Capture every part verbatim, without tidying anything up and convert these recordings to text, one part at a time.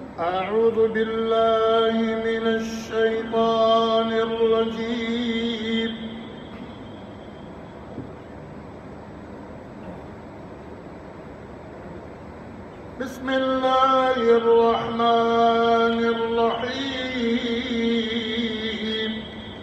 أعوذ بالله من الشيطان الرجيم. بسم الله الرحمن الرحيم.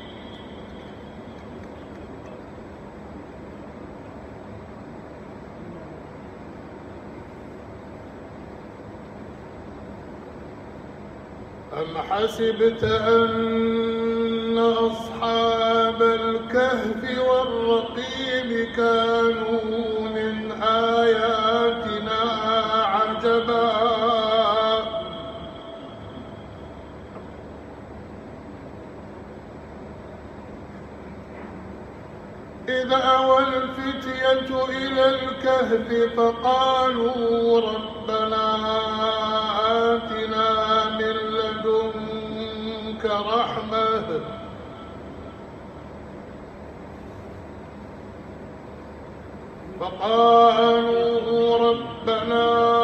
أم حسبت أن أصحاب الكهف والرقيم كانوا من آياتنا عجبا إذ أوى الفتية إلى الكهف فقالوا ربنا آتنا من لدنك رحمة فقالوا ربنا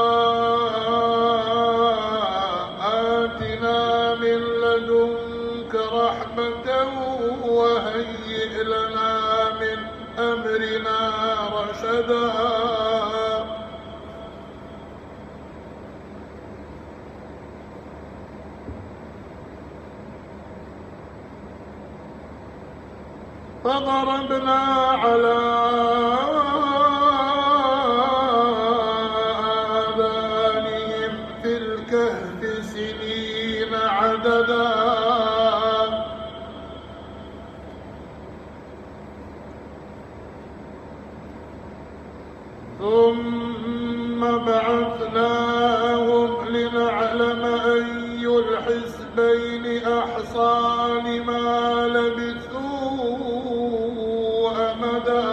آتنا من لدنك رحمة وهيئ لنا من أمرنا رشدا فضربنا على آذانهم في الكهف سنين عددا ثم بعثناهم لنعلم أي الحزبين أحصى لما لبثوا أمدا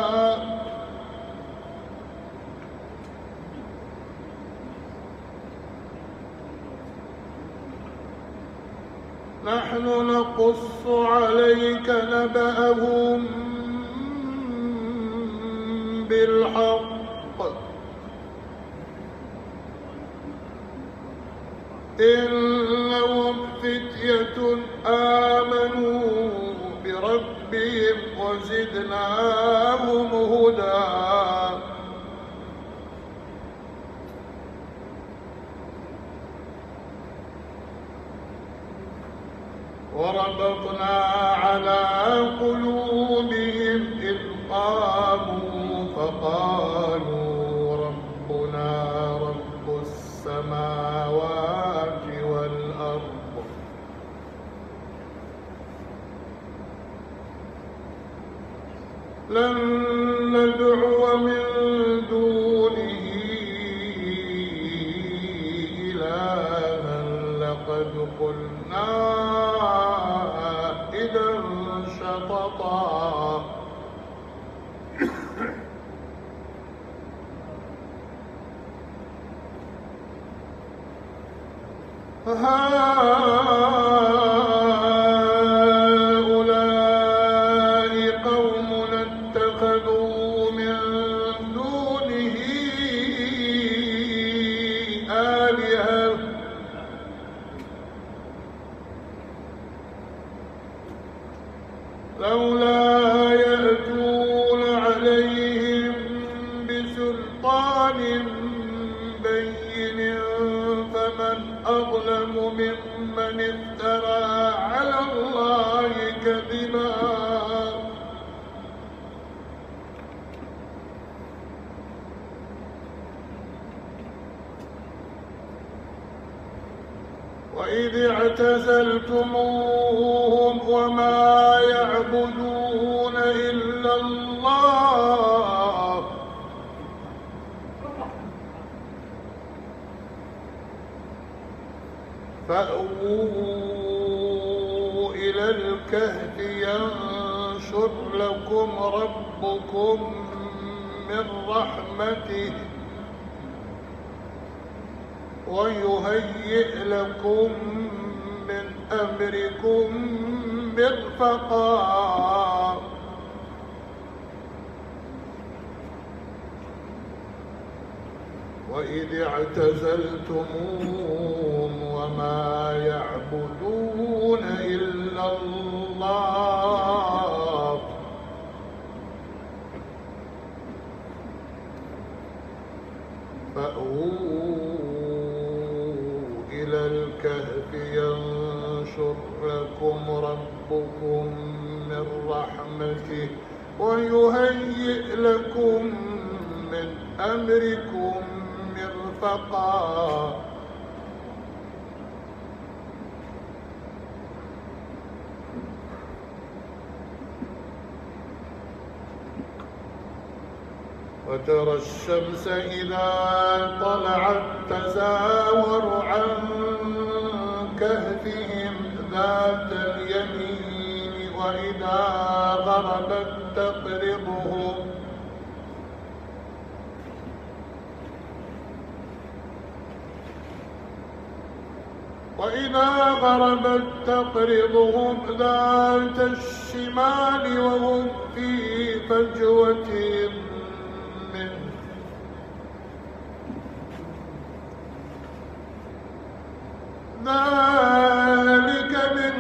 نحن نقص عليك نبأهم بالحق إنهم فتية آمنوا بربهم وزدناهم هدى وربطنا على قلوبهم إذ قاموا فقالوا ربنا رب السماوات والأرض لن ندعو من دونه إلها لقد قلنا إذا شططا هؤلاء قومنا اتخذوا من دونه آلهة لولا يأتون عليهم بسلطان بين فمن أظلم ممن افترى على الله كذبا وإذ اعتزلتموهم وما يعبدون إلا الله فأووا إلى الكهف ينشر لكم ربكم من رحمته ويهيئ لكم من أمركم مرفقا وإذ اعتزلتموهم وما يعبدون إلا الله فأووا إلى الكهف ينشر لكم ربكم من رحمته ويهيئ لكم من أمركم مرفقا وترى الشمس إذا طلعت تزاور عن كهفهم ذات اليمين وإذا غربت تقرضهم وإذا غربت تقرضهم ذات الشمال وهم في فجوة منه ذلك من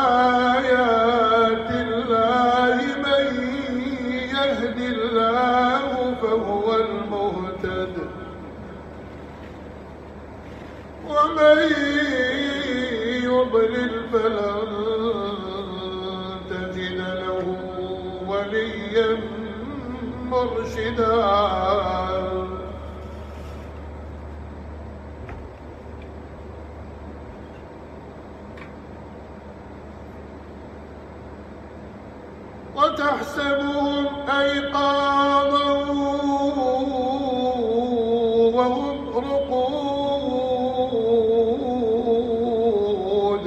آيات الله من يهد الله فهو المهتد ومن يضلل فلن تجد له وليا مرشدا وتحسبهم أيقاظا وهم رقود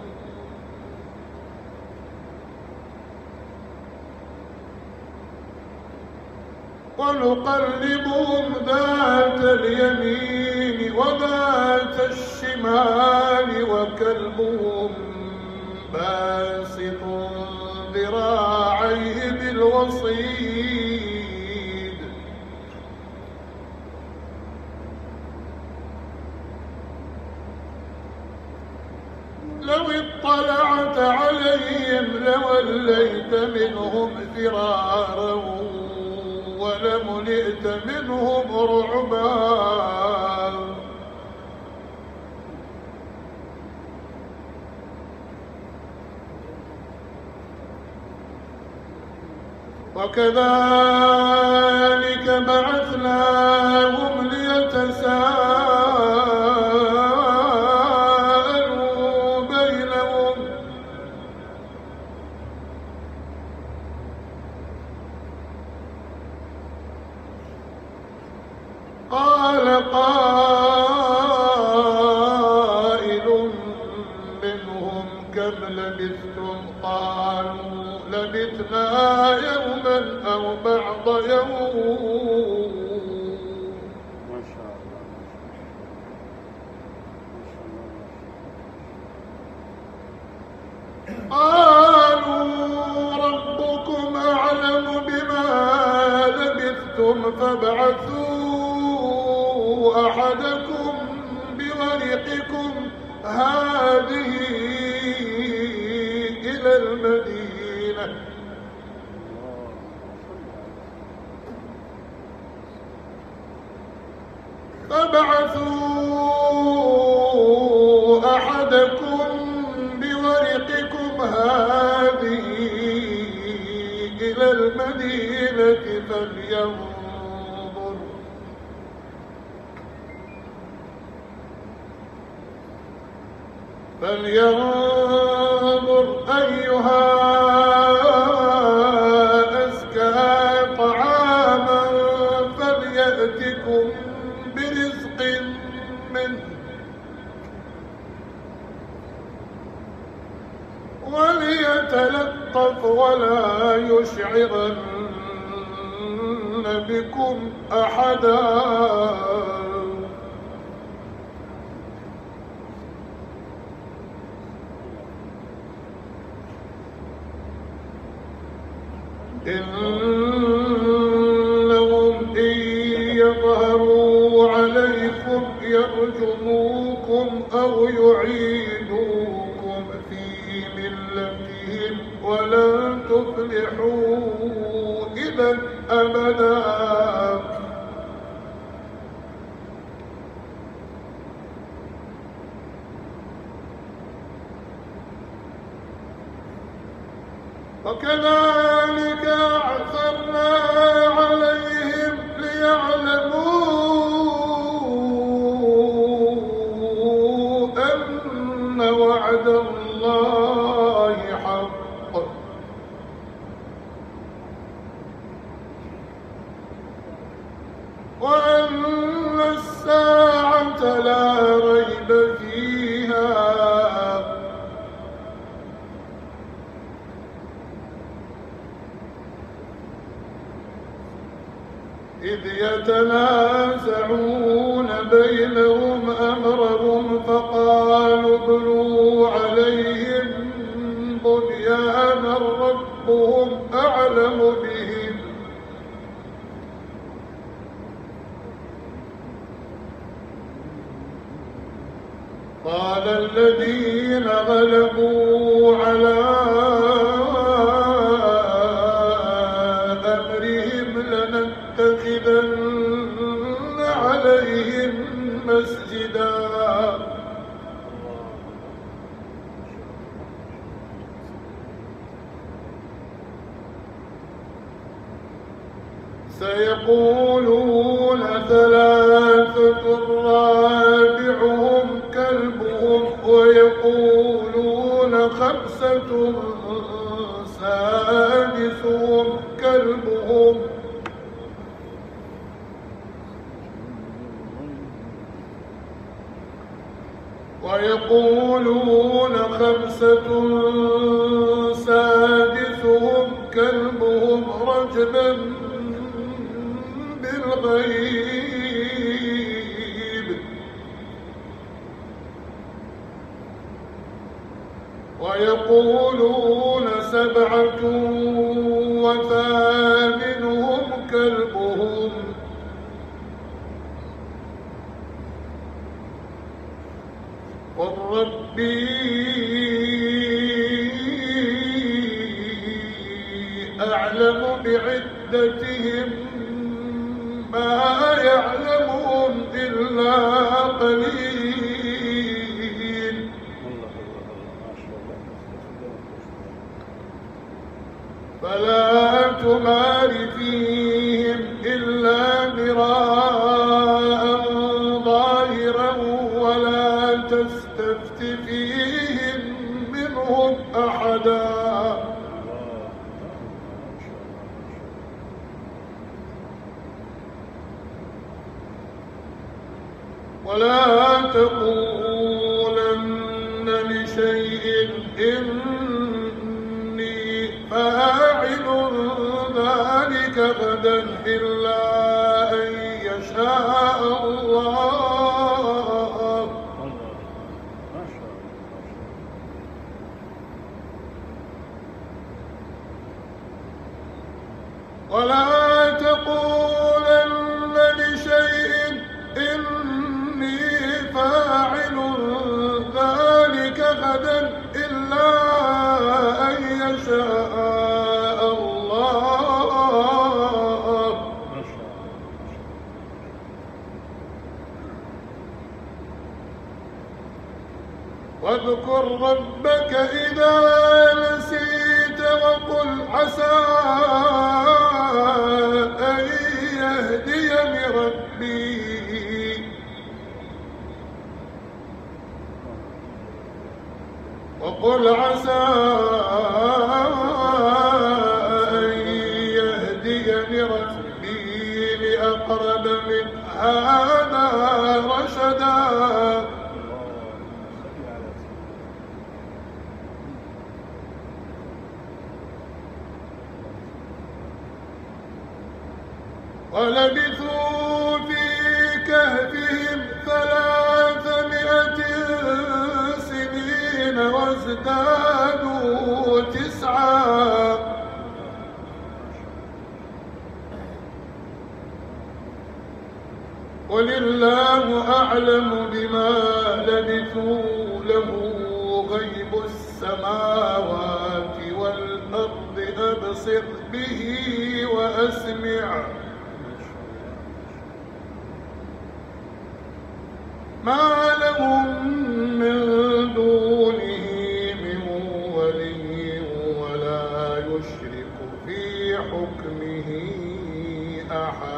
ونقلبهم ذات اليمين وذات الشمال وكلبهم باسط ذراعيه بالوصيد لو اطلعت عليهم لوليت منهم فرارا ولملئت منهم رعبا وكذلك بعثناهم ليتساءلوا بينهم قال قائل منهم كم لبثتم قالوا لبثنا يوما أو بعض يوم ما شاء الله قالوا ربكم أعلم بما لبثتم فابعثوا أحدكم بورقكم هذه إلى المدينة فابعثوا أحدكم بورقكم هذه إلى المدينة فلينظر فلينظر أيها أزكى طعاما فليأتكم برزق منه وليتلطف ولا يشعرن بكم أحدا إنهم إن يظهروا عليكم يرجموكم أو يعيدوكم في ملتهم ولن تفلحوا إذا أبدا. وكذلك أعثرنا عليهم ليعلموا أن وعد الله حق وأن الساعة لا ريب فيها إذ يتنازعون بينهم أمرهم فقالوا ابنوا عليهم بنيانا ربهم أعلم بهم قال الذين غلبوا على أمرهم لنتخذن عليهم مسجدا سيقولون ثلاثة رابعهم كلبهم ويقولون خمسة سادسهم كلبهم ويقولون خمسة سادسهم كلبهم رجما بالغيب ويقولون سبعة وثامنهم كلبهم قل ربي أعلم بعدتهم ما يعلمون إلا قليل فلا تمار فيهم إلا مراء ظاهرا ولا تستفت فيهم منهم أحدا ولا تقولن لشيء إني فاعل ذلك غدا إلا أن يشاء الله ولا تقولن لشيء إني فاعل ذلك غدا إلا أن يشاء الله واذكر ربك إذا نسيت وقل عسى أن يهديني ربي وقل عسى أن يهديني ربي لأقرب من هذا رشدا ولبثوا في كهفهم ثلاثمائة سنين وازدادوا تسعا قل الله أعلم بما لبثوا له غيب السماوات والأرض أبصر به وأسمع ما لهم من دونه من ولي ولا يشرك في حكمه أحد.